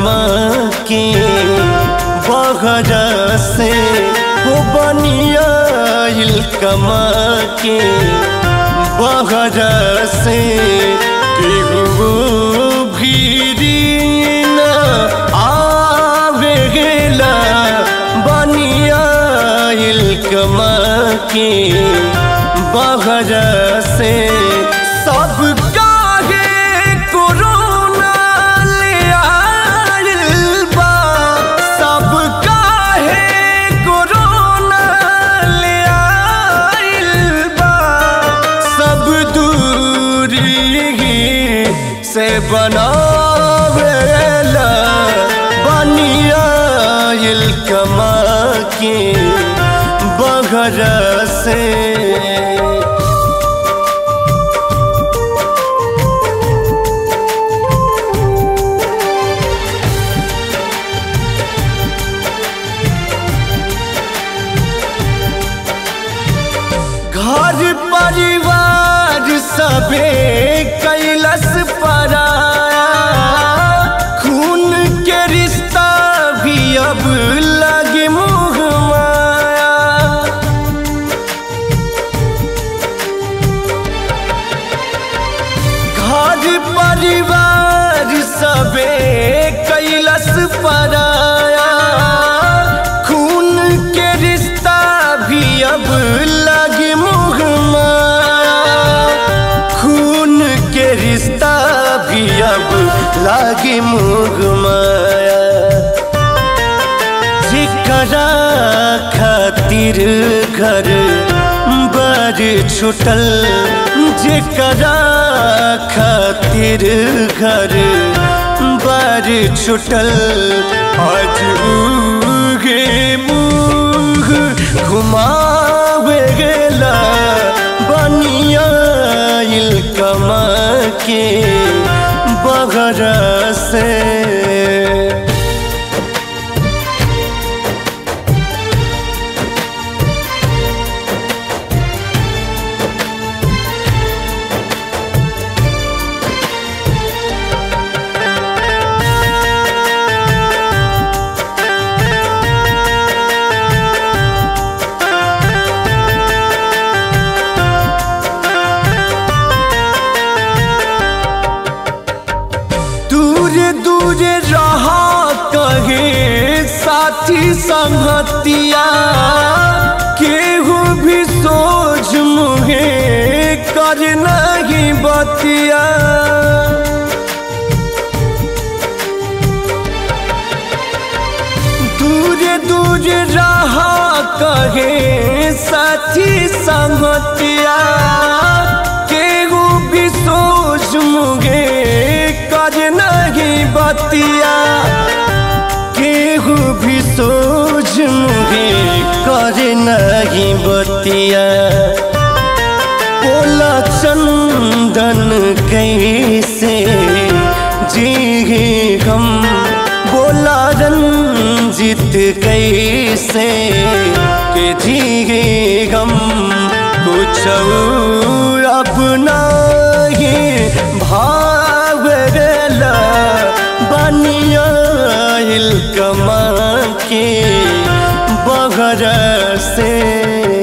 कमा के बहर से हो बनिया कमा के बहर से केहू भीरी न आवेला बनिया कमा के बहर से सब काहे कोरोना ले आइल बा सब काहे कोरोना ले आइल बा सब दूरी से बनावेला बनिया कमा के बहर से घर परिवार सबे कैलस पराया खून के रिश्ता भी अब लगे मुँह माया घर परिवार सबे कैलस पराया खून के रिश्ता भी अब लगे मुँह माया खून के रिश्ता भी अब लागे मुँह माया जेकरा खातिर घर बार छुटल जेकरा खातिर घर बार छुटल आज उगे मुँह घुमावेला बनिया कमा के बहर से दूर रहा कहे साथी संगतिया केहू भी सोच मुहे कर नहीं बतिया दूर दूर रहा कहे साथी संगतिया केहू भी सोच मुहे कर नहीं बतिया केहू भी सोच मुहे कर नहीं बतिया बोला चंदन कैसे जी हम बोला रंजित कैसे के जी हम कुछ अपना ही भावेला बनिया कमा के बहर से।